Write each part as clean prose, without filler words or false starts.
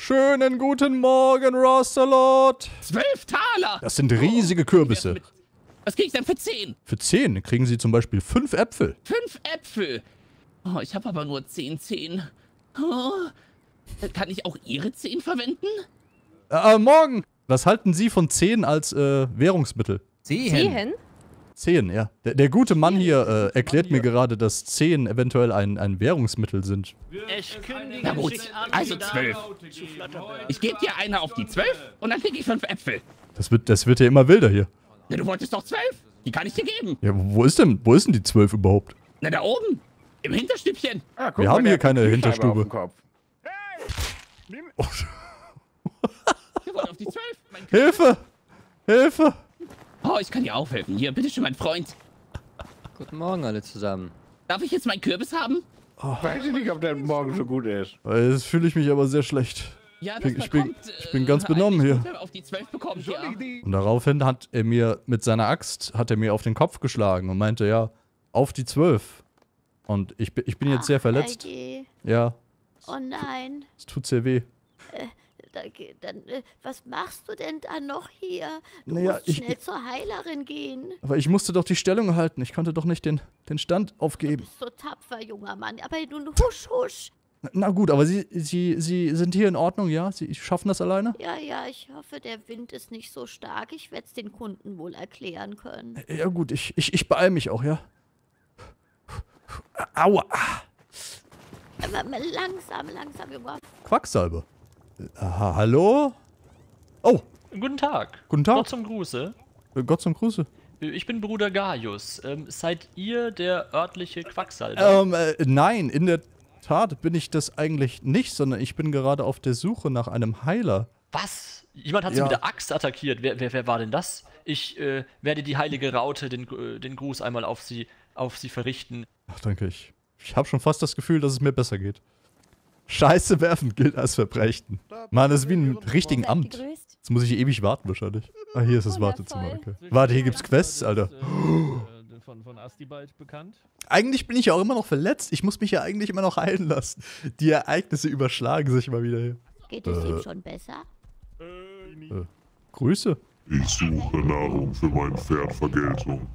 Schönen guten Morgen, Rostalot. 12 Taler! Das sind riesige Kürbisse. Was krieg ich denn für 10? Für 10 kriegen Sie zum Beispiel 5 Äpfel. 5 Äpfel. Oh, ich habe aber nur 10 Zehen. Oh, kann ich auch Ihre 10 verwenden? Morgen. Was halten Sie von 10 als Währungsmittel? Zehen? 10, ja. Der gute Mann hier erklärt mir gerade, dass 10 eventuell ein Währungsmittel sind. Na gut, also 12. Ich gebe dir eine auf die 12 und dann krieg ich 5 Äpfel. Das wird ja immer wilder hier. Na, du wolltest doch 12. Die kann ich dir geben. Ja, wo ist denn die 12 überhaupt? Na, da oben. Im Hinterstübchen. Ah, guck Wir mal, haben der hier hat keine eine Hinterstube. Kühlscheibe auf dem Kopf. Wir wollen auf die 12. Hilfe! Hilfe! Oh, ich kann dir auch helfen. Hier, bitteschön, mein Freund. Guten Morgen alle zusammen. Darf ich jetzt meinen Kürbis haben? Weiß ich nicht, ob der morgen so gut ist. Jetzt fühle ich mich aber sehr schlecht. Ja, Ich bin ganz benommen hier. Auf die 12 bekommen, ja. Und daraufhin hat er mir mit seiner Axt auf den Kopf geschlagen und meinte, ja, auf die 12. Und ich bin jetzt sehr verletzt. Herrje. Ja, Oh nein. es tut sehr weh. Was machst du denn da noch hier? Du Naja, musst schnell zur Heilerin gehen. Aber ich musste doch die Stellung halten. Ich konnte doch nicht den Stand Du aufgeben. bist so tapfer, junger Mann. Aber nun husch, husch. Na gut, aber Sie sind hier in Ordnung, ja? Sie schaffen das alleine? Ja, ich hoffe, der Wind ist nicht so stark. Ich werde es den Kunden wohl erklären können. Ja gut, ich beeile mich auch, ja? Aua! Aber langsam, Junge. Quacksalbe. Aha, hallo? Oh, Guten Tag. Guten Tag. Gott zum Gruße. Gott zum Gruße. Ich bin Bruder Gaius. Seid ihr der örtliche Quacksalber? Nein, in der Tat bin ich das eigentlich nicht, sondern ich bin gerade auf der Suche nach einem Heiler. Was? Jemand hat sie Ja. mit der Axt attackiert. Wer war denn das? Ich werde die heilige Raute den Gruß einmal auf sie verrichten. Ach, danke, ich habe schon fast das Gefühl, dass es mir besser geht. Scheiße werfen gilt als Verbrechen. Mann, das ist wie ein richtigen Seid Amt. gegrüßt. Jetzt muss ich ewig warten wahrscheinlich. Ah, hier ist das Wartezimmer, Wundervoll. okay. Warte, hier gibt's Quests, Alter. Von Astibald bekannt. Eigentlich bin ich ja auch immer noch verletzt. Ich muss mich ja eigentlich immer noch heilen lassen. Die Ereignisse überschlagen sich immer wieder hier. Geht es ihm schon besser? Grüße. Ich suche Nahrung für mein Pferd Vergeltung.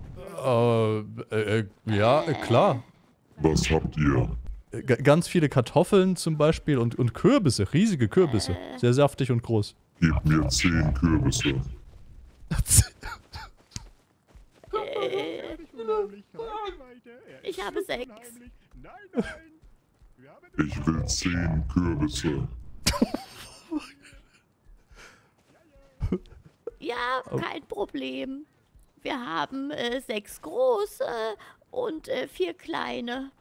Ja, klar. Was habt ihr? Ganz viele Kartoffeln zum Beispiel und Kürbisse, riesige Kürbisse. Sehr saftig und groß. Gebt mir 10 Kürbisse. Ich habe 6. Ich will 10 Kürbisse. Ja, kein Problem. Wir haben 6 große und 4 kleine.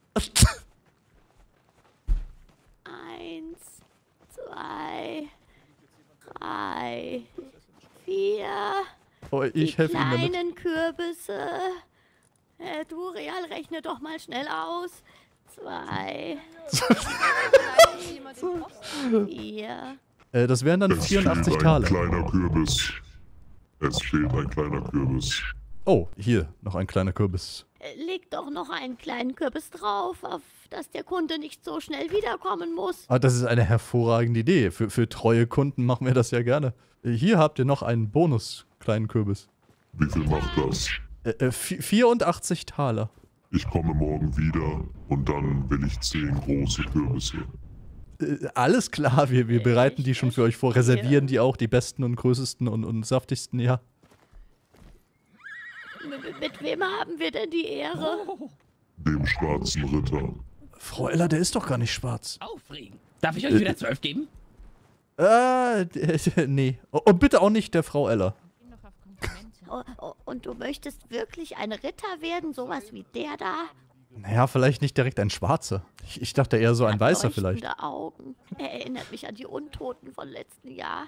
1, 2, 3, 4. Oh, ich helfe Ihnen damit. Kleinen Kürbisse. Du, Real, rechne doch mal schnell aus. 2, 3, 4. Das wären dann Es fehlt 84 ein Taler. kleiner Kürbis. Es fehlt ein kleiner Kürbis. Oh, hier, noch ein kleiner Kürbis. Leg doch noch einen kleinen Kürbis drauf, auf dass der Kunde nicht so schnell wiederkommen muss. Ah, das ist eine hervorragende Idee. Für treue Kunden machen wir das ja gerne. Hier habt ihr noch einen Bonus, kleinen Kürbis. Wie viel macht das? 84 Taler. Ich komme morgen wieder und dann will ich 10 große Kürbisse. Alles klar, wir bereiten die schon für euch vor, reservieren die auch, die besten und größten und saftigsten, ja. Mit wem haben wir denn die Ehre? Dem schwarzen Ritter. Frau Eller, der ist doch gar nicht schwarz. Aufregen. Darf ich euch wieder 12 geben? Nee. Und bitte auch nicht der Frau Eller. Und du möchtest wirklich ein Ritter werden, sowas wie der da? Naja, vielleicht nicht direkt ein Schwarzer. Ich dachte eher so ein Weißer vielleicht. Leuchtende Augen. Er erinnert mich an die Untoten von letzten Jahr.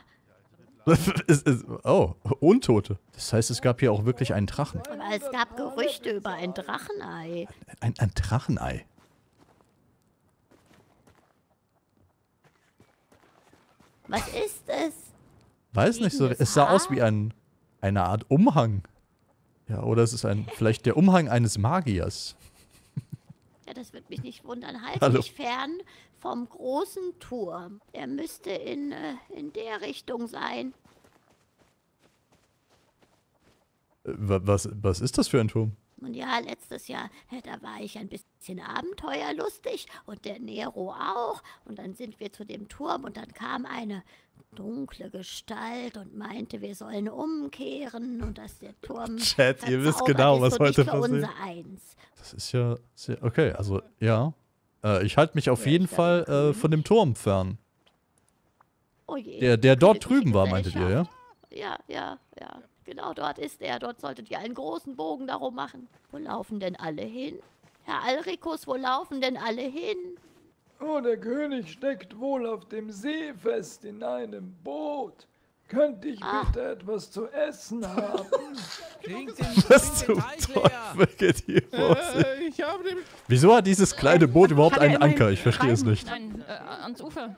Oh, Untote. Das heißt, es gab hier auch wirklich einen Drachen. Aber es gab Gerüchte über ein Drachenei. Ein Drachenei. Was ist es? Weiß nicht so. Es sah aus wie eine Art Umhang. Ja, oder es ist vielleicht der Umhang eines Magiers. Ja, das wird mich nicht wundern. Halt Hallo. dich fern vom großen Turm. Er müsste in der Richtung sein. Was ist das für ein Turm? Und ja, letztes Jahr, da war ich ein bisschen abenteuerlustig und der Nero auch. Und dann sind wir zu dem Turm und dann kam eine dunkle Gestalt und meinte, wir sollen umkehren und dass der Turm Chat, ihr wisst verzaubert genau, ist was und heute nicht für passiert. unser Eins. Das ist ja sehr... Okay, also, ja. Ich halte mich auf jeden Fall von dem Turm fern. Oh je, Der dort königliche drüben war, meintet ihr, ja? Ja. Genau, dort ist er. Dort solltet ihr einen großen Bogen darum machen. Wo laufen denn alle hin? Herr Alrikus, wo laufen denn alle hin? Oh, der König steckt wohl auf dem See fest in einem Boot. Könnte ich bitte etwas zu essen haben? Was zum Teufel geht hier vor sich? Ich habe den... Wieso hat dieses kleine Boot überhaupt Hat er einen immerhin Anker? Ich verstehe es Reiben? nicht. Nein, ans Ufer.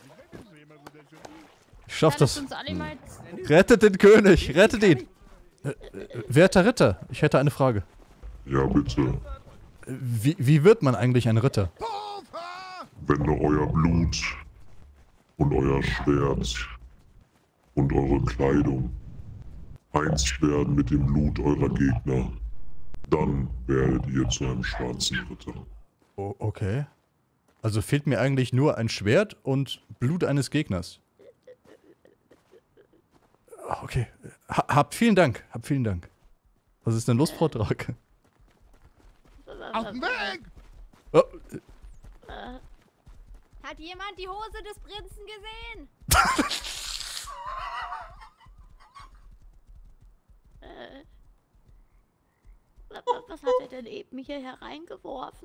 Ich schaff Lasst das. uns alle mal... Rettet den König! Rettet ihn! Werter Ritter, ich hätte eine Frage. Ja, bitte. Wie wird man eigentlich ein Ritter? Wenn euer Blut und euer Schwert und eure Kleidung eins werden mit dem Blut eurer Gegner, dann werdet ihr zu einem schwarzen Ritter. Oh, okay. Also fehlt mir eigentlich nur ein Schwert und Blut eines Gegners. Okay. Habt vielen Dank. Was ist denn los, Frau Drake? Auf dem Weg! Oh, Hat jemand die Hose des Prinzen gesehen? Was hat er denn eben hier hereingeworfen?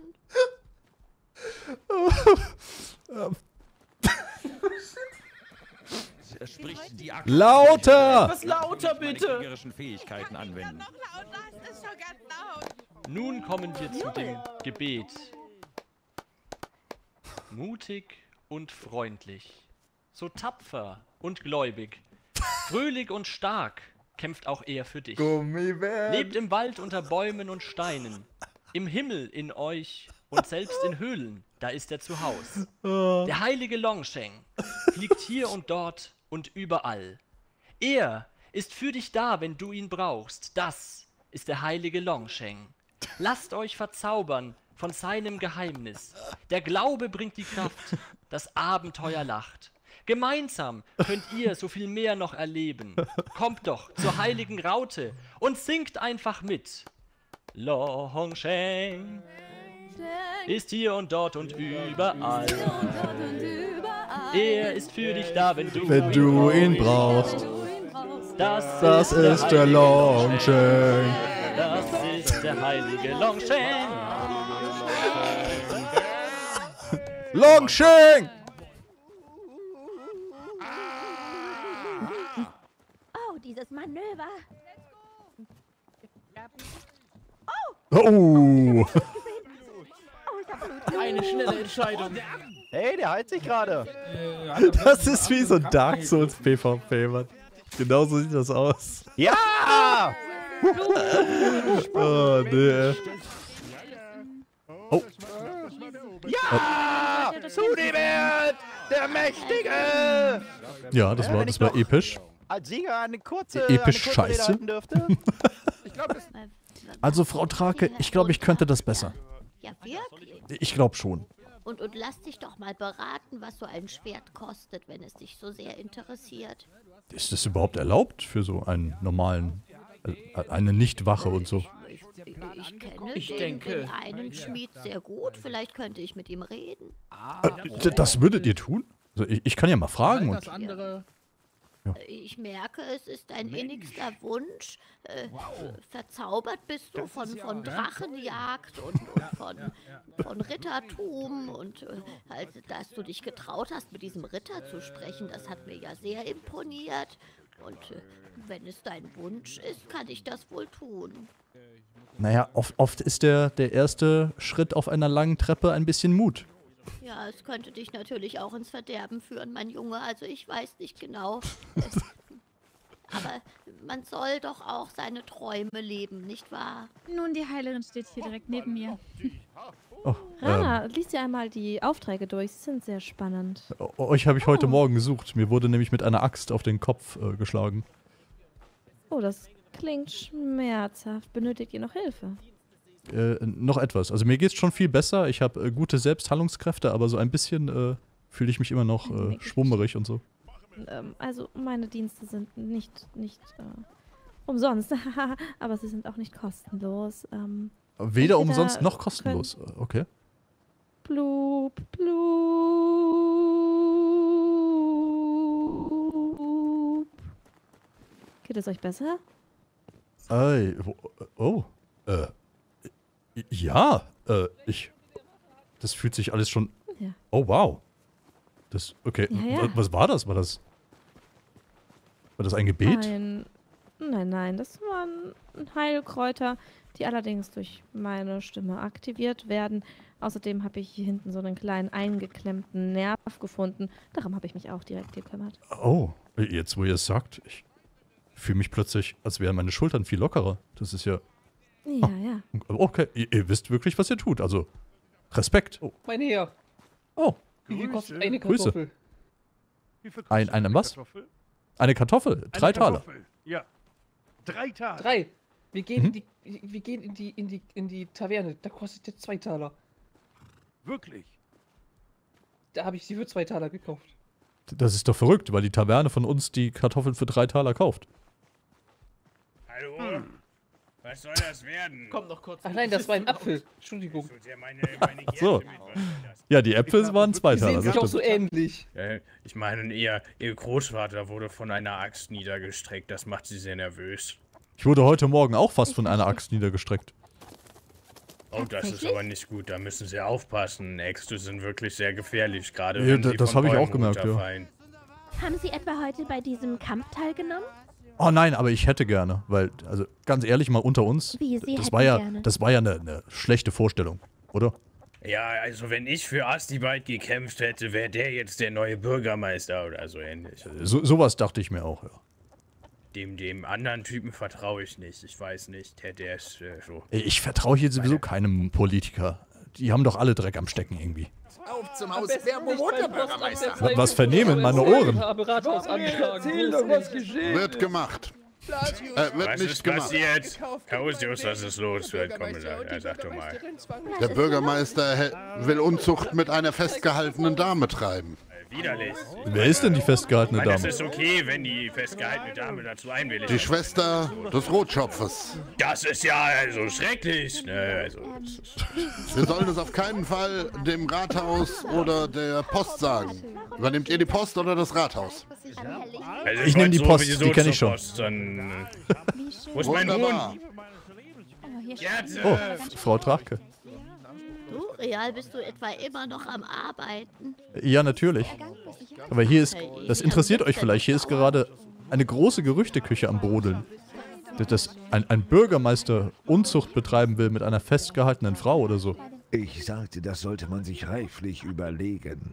Er spricht die lauter! Etwas lauter, bitte! Fähigkeiten anwenden. Nun kommen wir zu dem Gebet. Mutig und freundlich, so tapfer und gläubig, fröhlich und stark kämpft auch er für dich. Lebt im Wald unter Bäumen und Steinen, im Himmel in euch und selbst in Höhlen, da ist er zu Haus. Der heilige Longsheng fliegt hier und dort und überall. Er ist für dich da, wenn du ihn brauchst. Das ist der heilige Longsheng. Lasst euch verzaubern von seinem Geheimnis. Der Glaube bringt die Kraft, das Abenteuer lacht. Gemeinsam könnt ihr so viel mehr noch erleben. Kommt doch zur heiligen Raute und singt einfach mit. Longsheng ist hier und dort und überall. Er ist für dich da, wenn du ihn brauchst. Das ist der Longsheng. Das ist der heilige Longsheng. Longsheng! Oh, dieses Manöver. Oh! Eine schnelle Entscheidung. Hey, der heilt sich gerade. Das ist wie so ein Dark Souls PvP, Mann. Genau so sieht das aus. Ja! Oh, nee. Oh. Ja! Zunehmend! Der Mächtige! Ja, das war episch. Als Sieger eine kurze Episch Rede scheiße. halten dürfte. Ich glaube, das Also, Frau Drake, ich glaube, ich könnte das besser. Ja, wirklich? Ich glaube schon. Und lass dich doch mal beraten, was so ein Schwert kostet, wenn es dich so sehr interessiert. Ist das überhaupt erlaubt für so einen normalen, eine Nichtwache und so? Ich kenne den einen Schmied sehr gut. Vielleicht könnte ich mit ihm reden. Das würdet ihr tun? Also ich kann ja mal fragen. Und, Ich merke, es ist dein innigster Wunsch. Verzaubert bist du von Drachenjagd und von Rittertum. Und also, dass du dich getraut hast, mit diesem Ritter zu sprechen, das hat mir ja sehr imponiert. Und wenn es dein Wunsch ist, kann ich das wohl tun. naja, oft ist der erste Schritt auf einer langen Treppe ein bisschen Mut. Ja, es könnte dich natürlich auch ins Verderben führen, mein Junge. Also ich weiß nicht genau. Aber man soll doch auch seine Träume leben, nicht wahr? Nun, die Heilerin steht hier direkt neben mir. Oh, Rana, lies dir einmal die Aufträge durch. Sie sind sehr spannend. euch habe ich heute Morgen gesucht. Mir wurde nämlich mit einer Axt auf den Kopf geschlagen. Oh, das klingt schmerzhaft. Benötigt ihr noch Hilfe? Noch etwas. Also mir geht's schon viel besser. Ich habe gute Selbstheilungskräfte, aber so ein bisschen fühle ich mich immer noch schwummerig und so. Also meine Dienste sind nicht umsonst, aber sie sind auch nicht kostenlos. Weder umsonst noch kostenlos. Okay. Blub, blub. Geht es euch besser? Ja, das fühlt sich alles schon... Ja. Oh, wow. Das, okay, Ja. Was war das? War das ein Gebet? Nein, das waren Heilkräuter, die allerdings durch meine Stimme aktiviert werden. Außerdem habe ich hier hinten so einen kleinen eingeklemmten Nerv gefunden. Darum habe ich mich auch direkt gekümmert. Oh, jetzt wo ihr es sagt, ich fühle mich plötzlich, als wären meine Schultern viel lockerer. Das ist ja... Ja. Okay, ihr wisst wirklich, was ihr tut. Also, Respekt. Oh. Mein Herr. Oh. Wie viel kostet eine Grüße. Kartoffel? Eine was? Eine Kartoffel. 3 Taler. Ja. 3 Taler. 3. Wir gehen, in die Taverne. Da kostet jetzt 2 Taler. Wirklich? Da habe ich sie für 2 Taler gekauft. Das ist doch verrückt, weil die Taverne von uns die Kartoffeln für 3 Taler kauft. Hallo? Was soll das werden? Komm noch kurz. Ach nein, das war ein Apfel. Entschuldigung. Ach so. Ja, die Äpfel waren 2 Die Taler. sehen sich auch so ähnlich. Ich meine, ihr Großvater wurde von einer Axt niedergestreckt. Das macht sie sehr nervös. Ich wurde heute Morgen auch fast von einer Axt niedergestreckt. Oh, das ist aber nicht gut. Da müssen Sie aufpassen. Äxte sind wirklich sehr gefährlich, gerade Ja, wenn sie das von habe ich auch Bäumen gemerkt, ja. runterfallen. Haben Sie etwa heute bei diesem Kampf teilgenommen? Oh nein, aber ich hätte gerne, weil, also ganz ehrlich mal unter uns, Wie, Sie das hätten war ja gerne? eine schlechte Vorstellung, oder? Ja, also wenn ich für Astibald gekämpft hätte, wäre der jetzt der neue Bürgermeister oder so ähnlich. Sowas dachte ich mir auch, ja. Dem anderen Typen vertraue ich nicht. Ich weiß nicht, der ist so. Ich vertraue hier sowieso keinem Politiker. Die haben doch alle Dreck am Stecken irgendwie. Auf zum Haus der Bürgermeister. Was vernehmen meine Ohren? Erzähl doch, was geschehen Wird gemacht. Wird Was nicht ist gemacht. passiert? Kausius, was ist los? Komm, sag doch mal. Der Bürgermeister will Unzucht mit einer festgehaltenen Dame treiben. Widerlich. Wer ist denn die festgehaltene Das Dame? ist okay, wenn die festgehaltene Dame dazu einwilligt. Die Schwester des Rotschopfes. Das ist ja also schrecklich. Ne, also, Wir sollen es auf keinen Fall dem Rathaus oder der Post sagen. Übernehmt ihr die Post oder das Rathaus? also Ich nehme die wollte Post, sowieso die kenne ich zur schon. Post, dann, wo ist mein Wunderbar. Hund? Oh, Frau Trachke. Du, Real, bist du etwa immer noch am Arbeiten? Ja, natürlich. Aber hier ist, das interessiert euch vielleicht, hier ist gerade eine große Gerüchteküche am Brodeln. Dass ein Bürgermeister Unzucht betreiben will mit einer festgehaltenen Frau oder so. Ich sagte, das sollte man sich reiflich überlegen.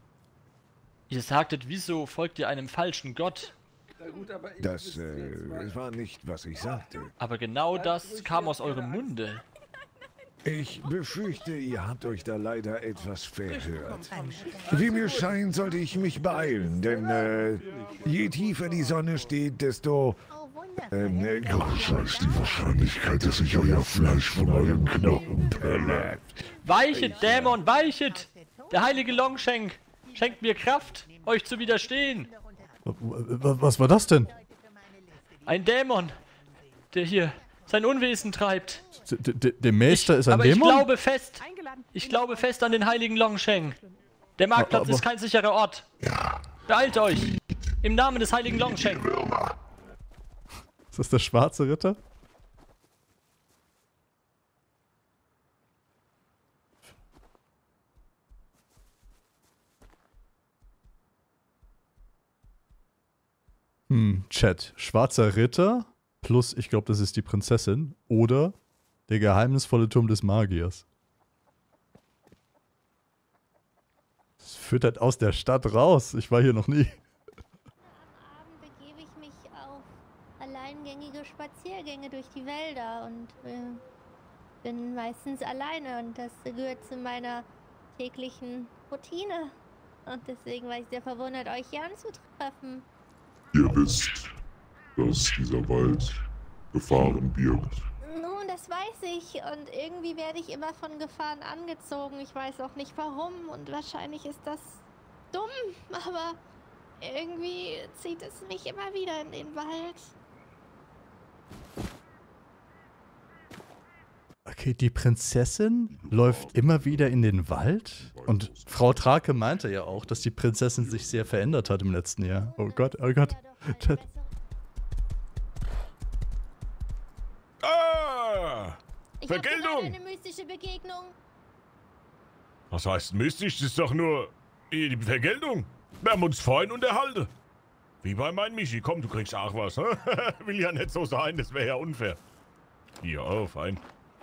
Ihr sagtet, wieso folgt ihr einem falschen Gott? Das war nicht, was ich sagte. Aber genau das kam aus eurem Munde. Ich befürchte, ihr habt euch da leider etwas verhört. Wie mir scheint, sollte ich mich beeilen, denn je tiefer die Sonne steht, desto größer ist die Wahrscheinlichkeit, dass sich euer Fleisch von euren Knochen pellet. Weichet, Dämon, weichet! Der heilige Longsheng schenkt mir Kraft, euch zu widerstehen. Was war das denn? Ein Dämon, der hier sein Unwesen treibt. Der Meister ist ein Aber Dämon? ich glaube fest an den heiligen Longsheng. Der Marktplatz ist kein sicherer Ort. Beeilt euch! Im Namen des heiligen Longsheng. Ist das der schwarze Ritter? Chat. Schwarzer Ritter plus, ich glaube, das ist die Prinzessin. Oder der geheimnisvolle Turm des Magiers. Das führt halt aus der Stadt raus. Ich war hier noch nie. Begebe ich mich auf so Spaziergänge durch die Wälder und bin meistens alleine und das gehört zu meiner täglichen Routine. Und deswegen war ich sehr verwundert, euch hier anzutreffen. Ihr wisst, dass dieser Wald Gefahren birgt. Nun, das weiß ich und irgendwie werde ich immer von Gefahren angezogen. Ich weiß auch nicht warum und wahrscheinlich ist das dumm, aber irgendwie zieht es mich immer wieder in den Wald. Okay, die Prinzessin läuft immer wieder in den Wald? Und Frau Trake meinte ja auch, dass die Prinzessin sich sehr verändert hat im letzten Jahr. Oh Gott, oh Gott. Ah! Ich habe gerade Vergeltung! eine mystische Begegnung. Was heißt mystisch? Das ist doch nur die Vergeltung. Wir haben uns vorhin unterhalten. Wie bei meinem Michi. Komm, du kriegst auch was. Hä? Will ja nicht so sein, das wäre ja unfair. Ja, fein.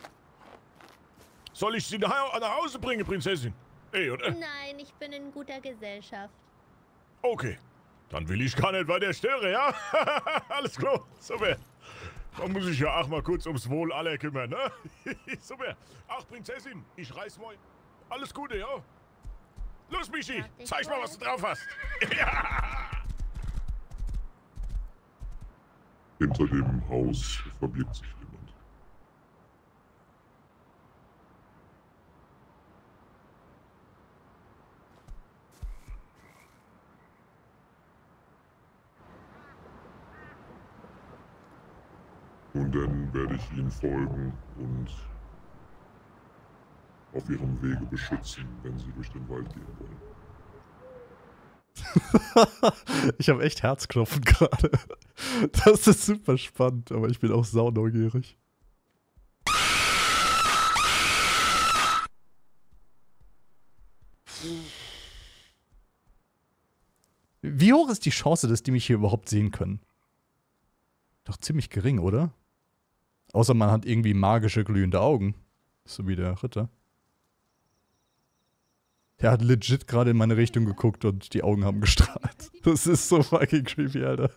Soll ich sie nach Hause bringen, Prinzessin? Oder? Nein, ich bin in guter Gesellschaft. Okay. Dann will ich gar nicht weiter stören, ja? Alles klar. Super. Dann muss ich ja auch mal kurz ums Wohl aller kümmern, ne? Super. Ach, Prinzessin, ich reiß mal. Alles Gute, ja? Los, Michi, zeig mal, was du drauf hast. Ja! Hinter dem Haus verbirgt sich jemand. Und dann werde ich ihnen folgen und auf ihrem Wege beschützen, wenn sie durch den Wald gehen wollen. Ich habe echt Herzklopfen gerade. Das ist super spannend, aber ich bin auch sauneugierig. Wie hoch ist die Chance, dass die mich hier überhaupt sehen können? Doch ziemlich gering, oder? Außer man hat irgendwie magische glühende Augen. So wie der Ritter. Der hat legit gerade in meine Richtung geguckt und die Augen haben gestrahlt. Das ist so fucking creepy, Alter.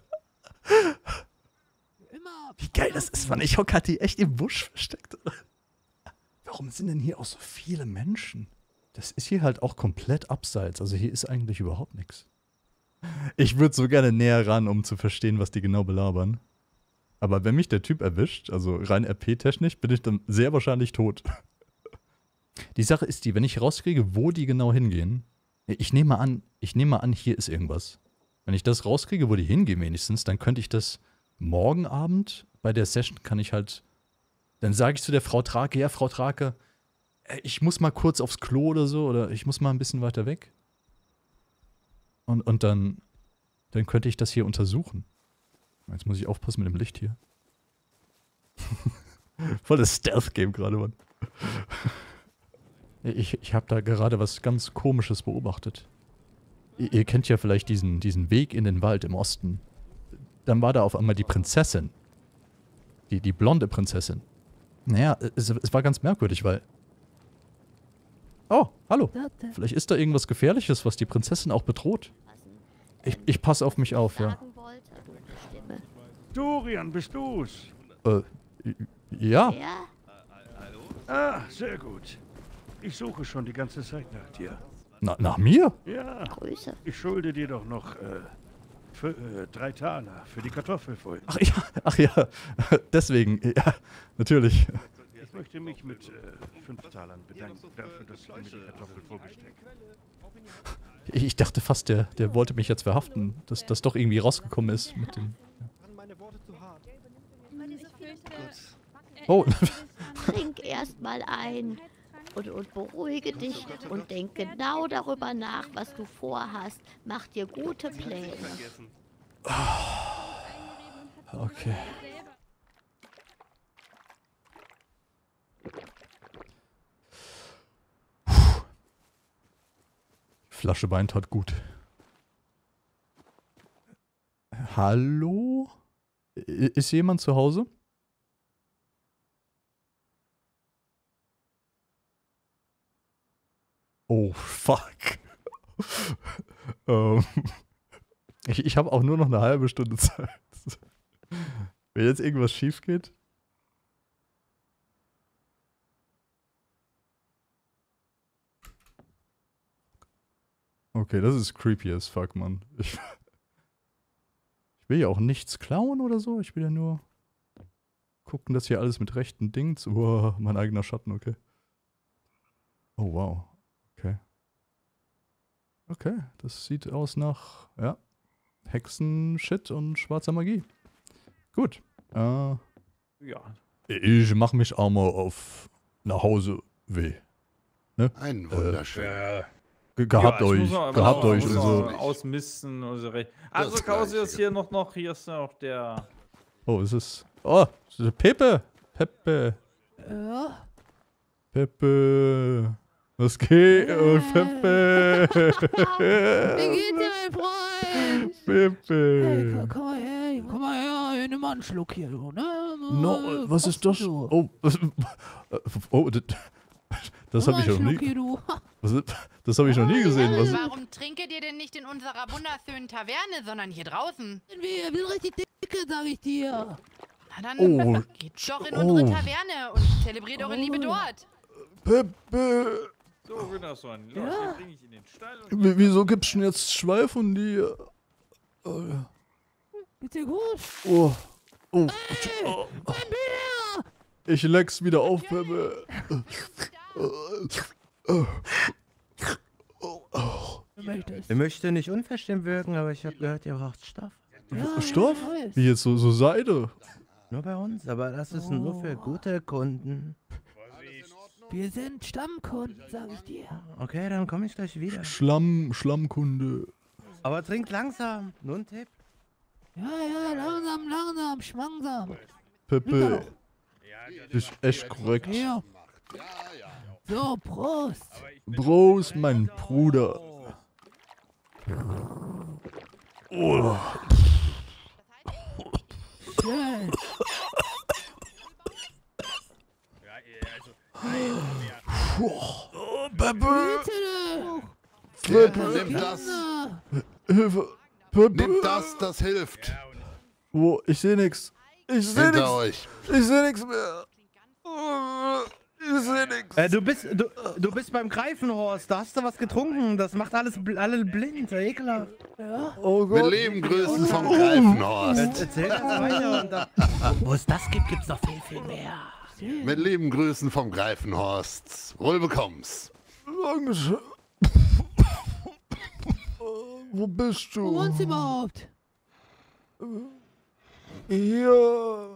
Wie geil das ist, Mann. Ich hocke, hat die echt im Busch versteckt, oder? Warum sind denn hier auch so viele Menschen? Das ist hier halt auch komplett abseits. Also hier ist eigentlich überhaupt nichts. Ich würde so gerne näher ran, um zu verstehen, was die genau belabern. Aber wenn mich der Typ erwischt, also rein RP-technisch, bin ich dann sehr wahrscheinlich tot. Die Sache ist die, wenn ich rauskriege, wo die genau hingehen, ich nehme an, hier ist irgendwas. Wenn ich das rauskriege, wo die hingehen wenigstens, dann könnte ich das morgen Abend bei der Session kann ich halt, dann sage ich zu der Frau Trake, ja, Frau Trake, ich muss mal kurz aufs Klo oder so, oder ich muss mal ein bisschen weiter weg. Und dann könnte ich das hier untersuchen. Jetzt muss ich aufpassen mit dem Licht hier. Voll das Stealth-Game gerade, Mann. Ich habe da gerade was ganz Komisches beobachtet. Ihr kennt ja vielleicht diesen Weg in den Wald im Osten. Dann war da auf einmal die Prinzessin. Die blonde Prinzessin. Naja, es war ganz merkwürdig, weil... Oh, hallo. Vielleicht ist da irgendwas Gefährliches, was die Prinzessin auch bedroht. Ich passe auf mich auf, ja. Dorian, bist du's? Ja. Ah, sehr gut. Ich suche schon die ganze Zeit nach dir. Nach mir? Ja. Grüße. Ich schulde dir doch noch 3 Taler für die Kartoffelfolge. Ach ja. Deswegen, ja, natürlich. Ich möchte mich mit 5 Talern bedanken dafür, dass du mir die Kartoffel vorgesteckt hast. Ich dachte fast, der wollte mich jetzt verhaften, dass das doch irgendwie rausgekommen ist mit dem... Oh. Trink erstmal ein und beruhige dich und denk genau darüber nach, was du vorhast. Mach dir gute Pläne. Okay. Flasche Wein tat gut. Hallo? Ist jemand zu Hause? Oh, fuck. Ich habe auch nur noch eine halbe Stunde Zeit. Wenn jetzt irgendwas schief geht. Okay, das ist creepy as fuck, Mann. Ich will ja auch nichts klauen oder so. Ich will ja nur gucken, dass hier alles mit rechten Dingen zu... Oh, mein eigener Schatten, okay. Oh, wow. Okay. Okay, das sieht aus nach, ja, Hexen-Shit und schwarzer Magie. Gut. Ja. Ich mach mich auch mal auf nach Hause weh. Ne? Ein wunderschön. Gehabt euch und so. Ausmisten und so. Also Kausius hier noch, hier ist noch der... Oh, ist es... Oh, ist es Pepe. Pepe. Ja? Pepe. Was geht? Oh, Pepe. Wie geht's dir, mein Freund? Pepe. Hey, komm mal her, nimm mal einen Schluck hier, du, ne? No, was ist das? Oh, oh, das habe ich noch nie. Das habe ich noch nie gesehen. Was? Warum trinket ihr denn nicht in unserer wunderschönen Taverne, sondern hier draußen? Wir sind richtig dicke, sag ich dir. Na dann geht doch in unsere Taverne und zelebriert eure Liebe dort. Pepe. So, Gunnarsson, los, den bring ich in den Stall. Wieso gibt's denn jetzt Schweif von dir? Geht's dir gut? Oh. Oh. Hey, Ich leck's wieder auf, Pepe. Ich möchte nicht unverschämt wirken, aber ich habe gehört, ihr braucht Stoff. Ja, Stoff? Wie jetzt so Seide? Nur bei uns, aber das ist nur für gute Kunden. Wir sind Stammkunden, sag ich dir. Okay, dann komme ich gleich wieder. Schlammkunde. Aber trinkt langsam, nur ein Tipp. Ja, langsam, schmangsam. Pepe. Ist echt korrekt. Ja. So, Prost. Prost, mein Bruder. Oh. Schön. Oh, Pepe. Nimm das. Hilfe. Pepe. Nimm das hilft. Oh, ich sehe nix. Ich sehe nix. Euch. Ich sehe nix mehr. Ich sehe nix. Du bist beim Greifenhorst, da hast du was getrunken. Das macht alle blind, ekelhaft. Ja. Oh Gott. Wir leben Grüßen vom Greifenhorst. Erzähl das weiter und dann... Wo es das gibt, gibt's noch viel mehr. Mit lieben Grüßen vom Greifenhorst. Wohl bekomm's. Dankeschön. Wo bist du? Wo wohnst du überhaupt? Hier.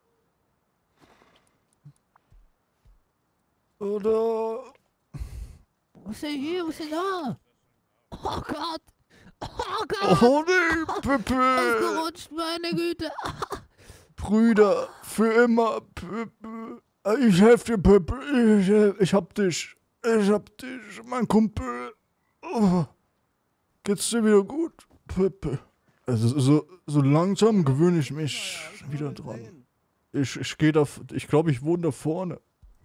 Oder... Wo ist der hier? Wo ist der da? Oh Gott. Oh Gott. Oh nee, Pepe. Ausgerutscht, meine Güte. Brüder, für immer, Pepe. Ich helfe dir, Pepe. Ich hab dich. Ich hab dich, mein Kumpel. Oh. Geht's dir wieder gut, Pepe? Also so langsam gewöhne ich mich wieder dran. Ich glaube, ich wohne da vorne.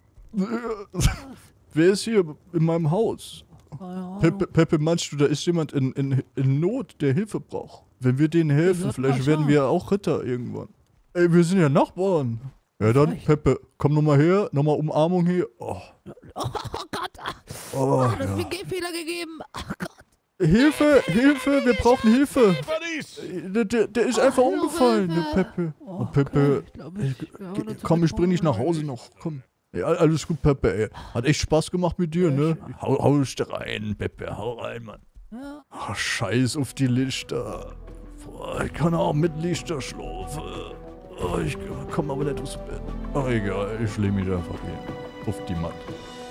Wer ist hier in meinem Haus? Pepe, meinst du, da ist jemand in Not, der Hilfe braucht? Wenn wir denen helfen, vielleicht werden wir auch Ritter irgendwann. Ey, wir sind ja Nachbarn. Ja dann, Pepe, komm nochmal her, nochmal Umarmung hier. Oh, Gott. Oh, das hat mir einen Fehler gegeben. Oh Gott. Hilfe, wir brauchen Hilfe. Der ist einfach umgefallen, der Pepe. Oh, Pepe, komm, ich bring dich nach Hause noch, komm. Ja, alles gut, Pepe, ey. Hat echt Spaß gemacht mit dir, ne? Hau dich rein, Pepe, hau rein, Mann. Ach, scheiß auf die Lichter. Boah, ich kann auch mit Lichter schlafen. Oh, ich komm aber nicht aus dem Bett. Ach, egal, ich lege mich einfach hin. Auf die Matte.